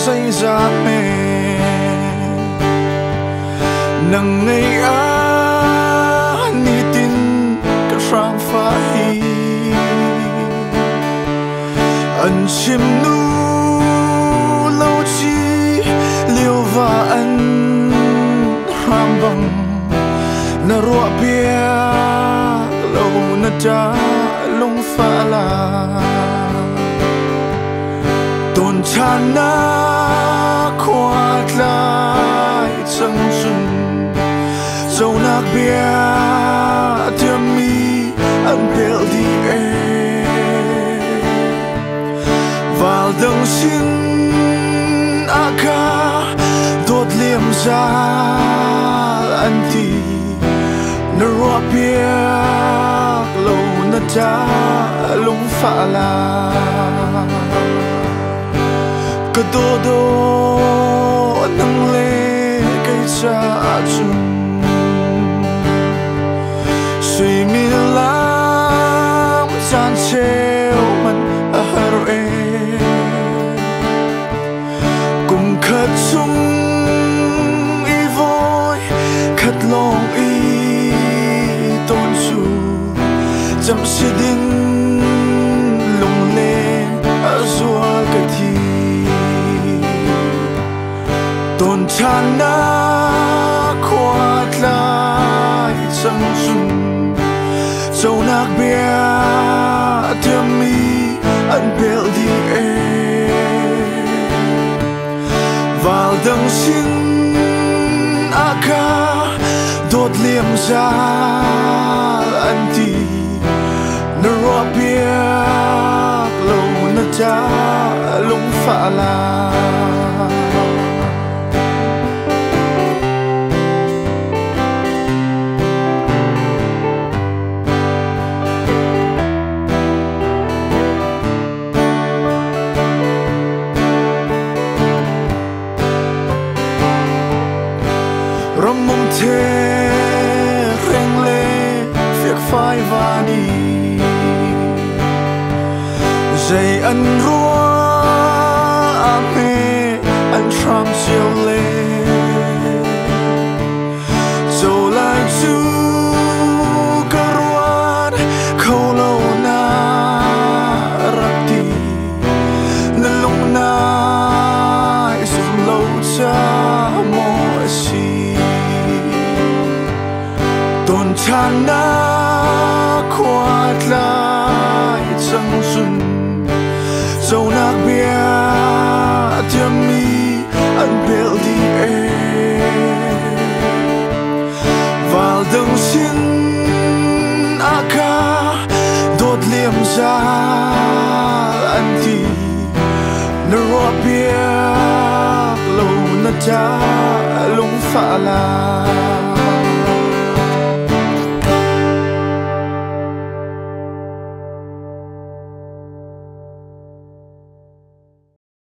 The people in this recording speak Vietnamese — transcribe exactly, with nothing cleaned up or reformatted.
say ra mê nang ngày á ni tin cả sang pha hi ân chim nu lâu chi liêu và ân ram bang na ruộng bia lâu na cha lung pha la tôn chan na khoa lại chẳng dừng dâu nạc bia tiêm mi ăn bèo đi e vào đằng xin aka đốt liềm ra ăn thì na ruộng bia lâu na cha lung pha la cái đồ đồ nâng lê cái cha chung suy mi lam gian treo mình ở hờ e cùng khát chung y vội khát lòng y tôn chủ chăm si đinh lung lê ở rùa cái thi tôn chan na khoa lại chẳng dừng dâu nạc bia tiêm mi ăn bèo đi e vào đằng xin aka đốt liềm ra ăn thì na ruộng bia lâu na cha lung pha la ram mong thế rèn lê việc phai vani dây ăn rúa ame ăn tram siêu lê dầu lại chú cả ruột khâu lâu na rakti nên lúc na dùng lâu cha mò si tôn chan na khoa lại chẳng dừng dâu nạc bia tiêm mi ăn bèo đi e vào đằng xin aka đốt liềm ra ăn thì na ruộng bia lâu na cha lung pha la